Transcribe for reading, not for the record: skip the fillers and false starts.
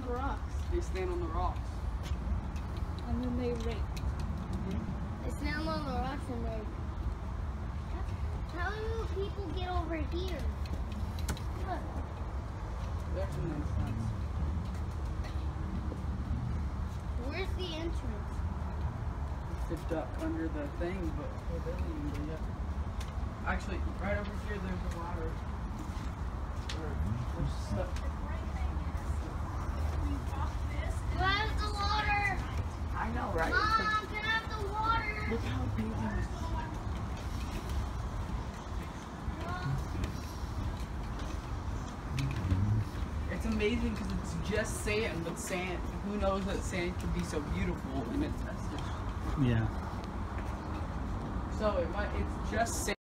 the rocks. They stand on the rocks. And then they rape. They stand on the rocks and they. How do people get over here? Look. There's an entrance. Where's the entrance? To duck under the thing, but oh, they don't even go yet. Actually, right over here, there's a ladder. There's stuff. Do I have the water? I know, right? Mom, can I have the water? Look how big it is. It's amazing because it's just sand, but sand, who knows that sand can be so beautiful in its message. Yeah. So it's just sand.